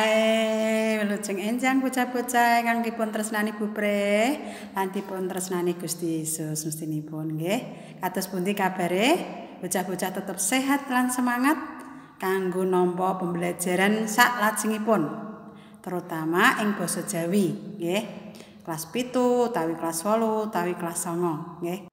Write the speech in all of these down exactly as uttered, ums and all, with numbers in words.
Hae wilujeng enjang bocah-bocah ingkang dipun tresnani Bubre lan dipun tresnani Gusti Yesus mestinipun nggih. Kados pundi kabare? Bocah-bocah tetep sehat lan semangat kanggo nampa pembelajaran saklajengipun. Terutama ing basa Jawi nggih. Kelas pitu utawi kelas wolu utawi kelas songo nggih.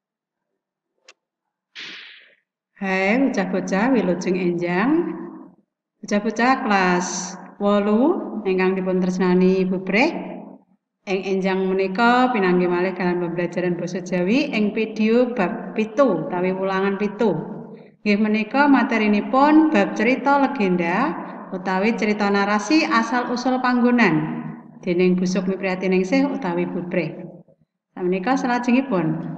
Hae bocah-bocah wilujeng enjang. Bocah-bocah kelas wolu ingkang dipun tresnani Bubre ing enjang menika pinanggih malih dalam pembelajaran basa Jawi ing video bab pitu utawi ulangan pitu. Nggih menika materinipun bab cerita legenda utawi cerita narasi asal usul panggonan dening Busuk Mipriatiningsih utawi Bubre. Menika salajengipun.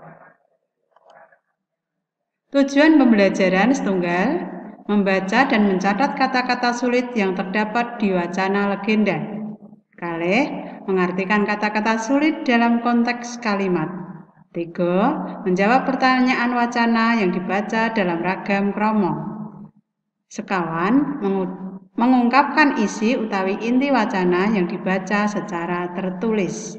Tujuan pembelajaran setunggal membaca dan mencatat kata-kata sulit yang terdapat di wacana legenda. Kalih, mengartikan kata-kata sulit dalam konteks kalimat. Tiga, menjawab pertanyaan wacana yang dibaca dalam ragam krama. Sekawan, mengungkapkan isi utawi inti wacana yang dibaca secara tertulis.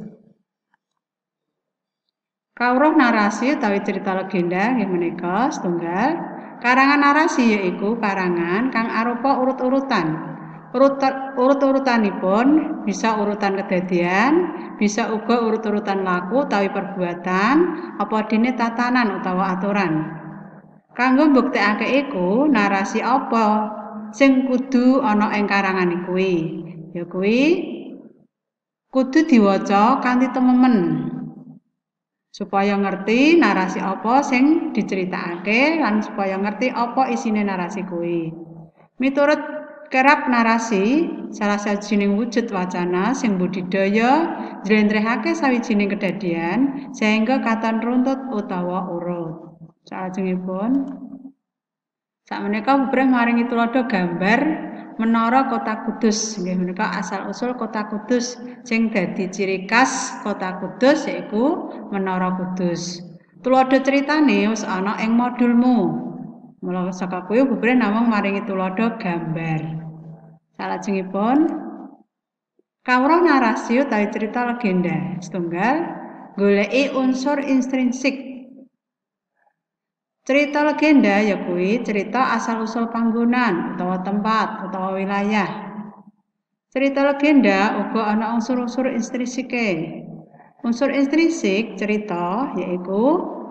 Kawruh narasi utawi cerita legenda nggih menika setunggal. Karangan narasi yaiku karangan kang arupa urut-urutan. Urut-urutanipun bisa urutan kedadian, bisa uga urut-urutan laku utawi perbuatan, apa dene tatanan utawa aturan. Kanggo mbuktekake iku, narasi apa sing kudu ana ing karangan kuwi? Ya kuwi kudu diwaca kanthi tememen. Supaya ngerti narasi apa sing diceritakake lan supaya ngerti apa isine narasi kuwi. Miturut kerap narasi, salah sajining wujud wacana sing budidaya njlentrehake sawijining kedadian sehingga katon runtut utawa urut. Salajengipun sakmenika Bubre maringi tuladha gambar Menara Kota Kudus. Nggih menika asal-usul Kota Kudus sing dadi ciri khas Kota Kudus yaiku Menara Kudus. Tuladha critane wis ana ing modulmu. Mula saka kuwi Bubre namung maringi tuladha gambar. Salajengipun kawruh narasi utawi cerita legenda. Setunggal goleki unsur intrinsik. Cerita legenda ya kuwi cerita asal-usul panggonan utawa tempat utawa wilayah. Cerita legenda uga ana unsur-unsur intrinsike. Unsur intrinsik cerita yaiku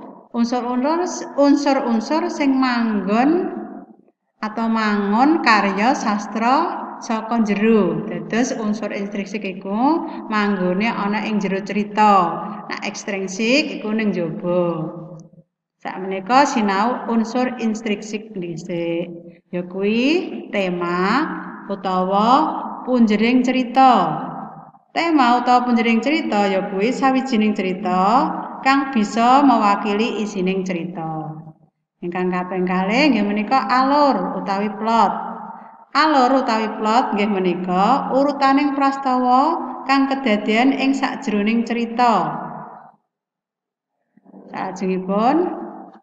unsur-unsur sing manggon atau mangun karya sastra saka jero. Dados unsur intrinsik iku manggone ana ing jero cerita. Nah, ekstrinsik iku ning jaba. Sakmenika sinau unsur intrinsik dhisik. Ya kuwi tema utawa punjering cerita. Tema utawa punjering cerita ya kuwi sawijining cerita kang bisa mewakili isining cerita. Ingkang kaping kalih nggih menika alur utawi plot. Alur utawi plot nggih menika urutaning prastawa kang kedadian ing sakjroning cerita. Salajengipun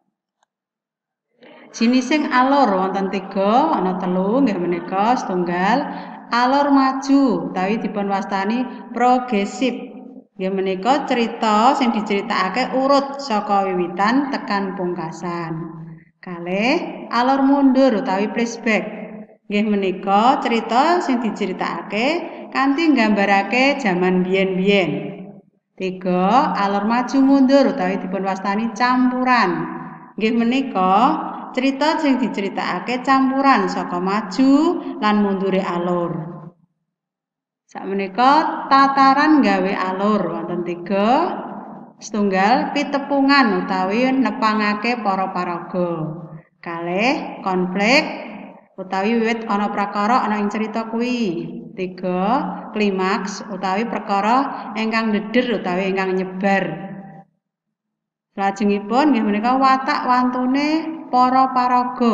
jinising alur wonten tiga, ana telu nggih menika setunggal alur maju utawi dipun wastani progresif. Nggih menika cerita sing diceritakake urut saka wiwitan tekan pungkasan. Kalih alur mundur utawi flashback. Nggih menika cerita sing diceritakake kanthi nggambarake jaman biyen-biyen. Tiga alur maju mundur utawi dipun wastani campuran. Nggih menika cerita sing diceritakake campuran saka maju lan mundure alur. Sakmenika tataran gawe alur wonten tiga. Setunggal pitepungan utawi nepangake para paraga. Kalih konflik utawi wiwit ana prakara ana ing cerita kuwi. Tiga klimaks utawi perkara ingkang ndheder utawi ingkang nyebar. Lajengipun nggih menika watak wantune para paraga.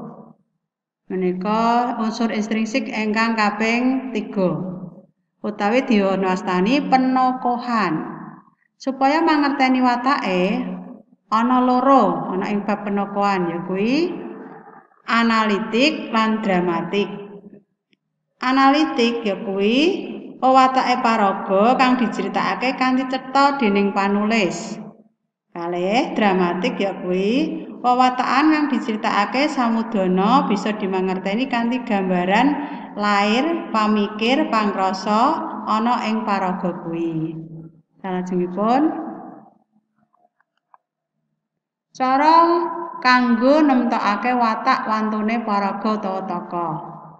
Menika unsur intrinsik ingkang kaping tiga. Utawi dipunwastani penokohan. Supaya mangerteni watake ana loro ana ing bab penokohan ya kuwi analitik lan dramatik. Analitik ya kuwi wewatake paraga kang diceritakake kanthi cetha dening panulis. Kalih dramatik ya kuwi wewatakan kang diceritakake samudana bisa dimangerteni kanthi gambaran lair, pamikir, pangrasa ana ing paraga kuwi. Salajengipun cara kanggo nemtokake watak wantune paraga utawa tokoh.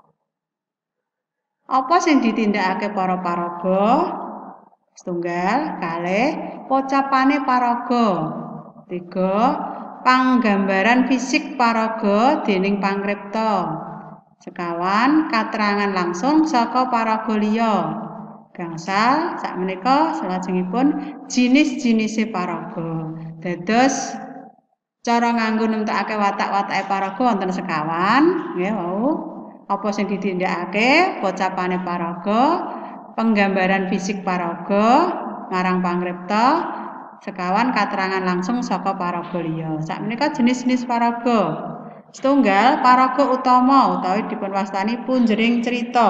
Apa sing ditindakake para paraga? Setunggal, kalih pocapane paraga. Tiga, panggambaran fisik paraga dening pangripta. Sekawan, katerangan langsung saka paraga liya. Gangsal sakmenika salajengipun jinis-jinise paraga. Dados cara nganggo nemtokake watak-watake paraga wonten sekawan, nggih wau. Apa sing ditindakake? Pocapane paraga, penggambaran fisik paraga marang pangripta, sekawan katerangan langsung saka paraga liya. Sakmenika jenis-jenis paraga. Setunggal paraga utama utawi dipunwastani punjering cerita.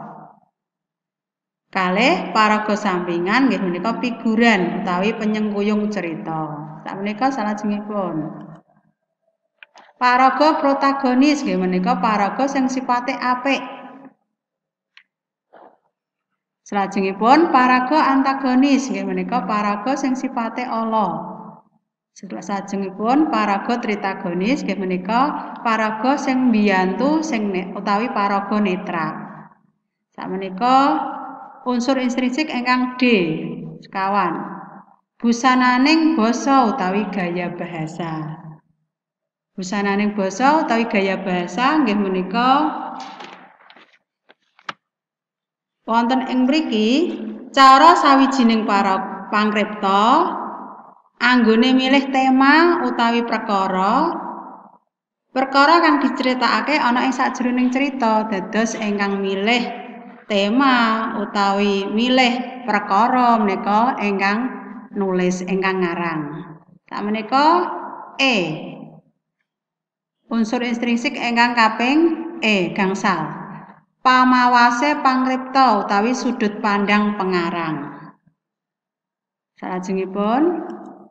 Kalih paraga sampingan nggih menika figuran utawi penyengkuyung cerita. Sakmenika salajengipun. Paraga protagonis nggih menika paraga sing sipate apik. Salajengipun paraga antagonis nggih menika paraga sing sipate ala. Salajengipun paraga tritagonis nggih menika paraga sing mbiyantu sing utawi paraga netral. Sakmenika unsur intrinsik ingkang D sekawan. Busananing basa utawi gaya bahasa. Busananing basa utawi gaya bahasa nggih menika wonten ing mriki cara sawijining para pangripta anggone milih tema utawi perkara perkara kang diceritakake ana ing sajroning cerita. Dados ingkang milih tema utawi milih perkara menika ingkang nulis ingkang ngarang. Sakmenika E. Unsur intrinsik ingkang kaping E gangsal. Pamawase pangripta utawi sudut pandang pengarang. Salajengipun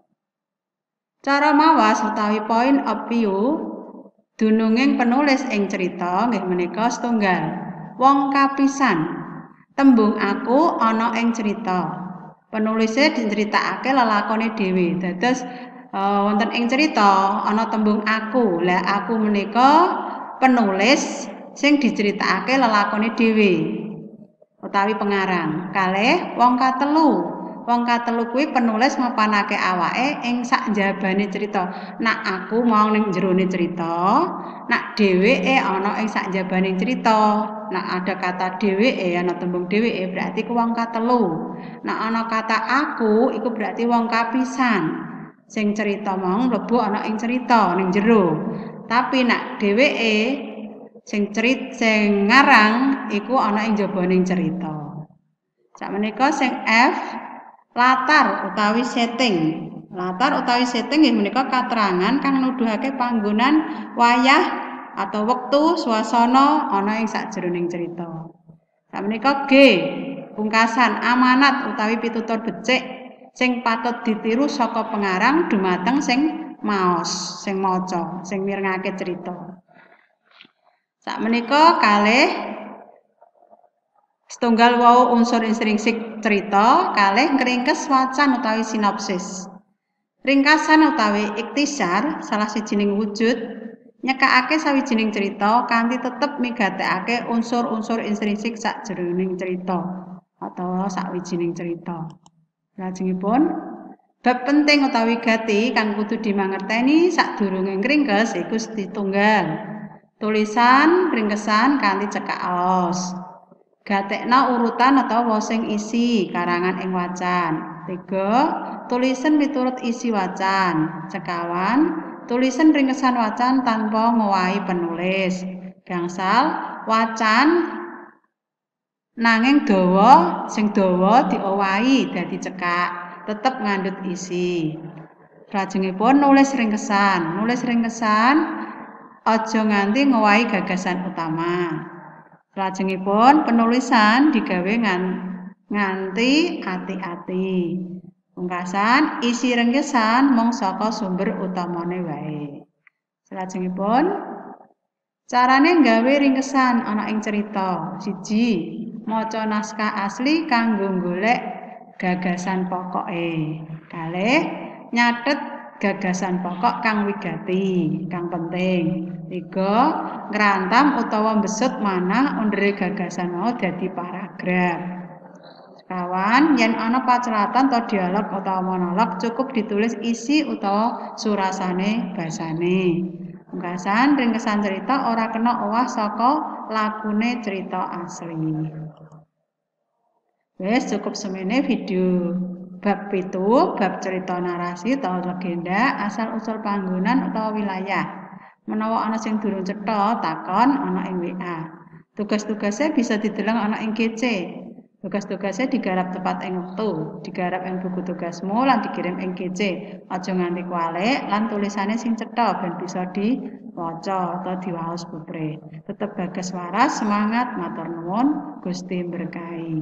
cara mawas utawi point of view dununging penulis ing cerita nggih menika setunggal. Wong kapisan. Tembung aku ana ing cerita. Penulise diceritakake lelakone dhewe. Dados uh, wonten ing cerita ana tembung aku. Lah aku menika penulis sing diceritakake lelakone dhewe utawi pengarang. Kalih wong katelu. Wong katelu kuwi penulis mapanake awake ing sakjabane cerita. Nak aku mau ning jerone cerita, nak dheweke ana ing sakjabane cerita. Nak ada kata dheweke, ana tembung dheweke berarti ku wong katelu. Nak ana kata aku iku berarti wong kapisan. Sing cerita mau mlebu ana ing cerita ning jero. Tapi nak dheweke sing cerit sing ngarang iku ana ing jabaning cerita. Sakmenika sing F latar utawi setting. Latar utawi setting nggih menika katerangan kang nuduhake panggonan wayah atau wektu swasana ana ing sajroning cerita. Sakmenika G pungkasan amanat utawi pitutur becik sing patut ditiru saka pengarang dumateng sing maos, sing maca, sing mirengake cerita. Sakmenika kalih setunggal wau unsur intrinsik cerita, kalih ngringkes wacan utawi sinopsis. Ringkasan utawi iktisar salah sijining wujud nyekakake sawijining cerita kanthi tetep migatekake unsur-unsur intrinsik sajroning cerita atau sawijining cerita. Lajengipun bab penting utawi gati kang kudu dimangerteni sadurunge ngringkes iku setunggal. Tulisan ringkesan kanthi cekak aos. Gatekna urutan atau sing isi karangan ing wacan. Tiga, tulisan miturut isi wacan. Sekawan, tulisan ringkesan wacan tanpa ngowahi penulis. Gangsal, wacan nanging dawa sing dawa diowahi dadi cekak, tetep ngandhut isi. Lajengipun nulis ringkesan. Nulis ringkesan aja nganti ngowahi gagasan utama. Salajengipun penulisan digawe nganti ati-ati. Pungkasan isi ringkesan mung saka sumber utamane wae. Salajengipun carane nggawe ringkesan ana ing cerita. Siji, maca naskah asli kanggo golek gagasan pokoke. Kalih, nyatet gagasan pokok kang wigati, kang penting. Tiga, ngrantam utawa mbesut manah undere gagasan mau dadi paragraf. Kawan, yen ana pacelatan atau dialog utawa monolog cukup ditulis isi utawa surasane basane. Pungkasan ringkesan cerita ora kena owah saka lakune cerita asli. Wes cukup semene video bab pitu, bab cerita narasi atau legenda, asal usul panggonan utawa wilayah. Menawa ana sing durung cetha, takon ana ing W A. Tugas-tugasnya bisa dideleng ana ing G C. Tugas-tugasnya digarap tepat ing wektu, digarap ing buku tugasmu lan dikirim ing G C. Aja nganti kualik lan tulisane sing cetha ben bisa diwaca atau diwaos pupre. Tetep bagas waras, semangat, matur nuwun, Gusti berkahi.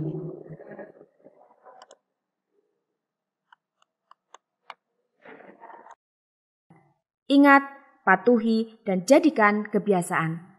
Ingat, patuhi dan jadikan kebiasaan.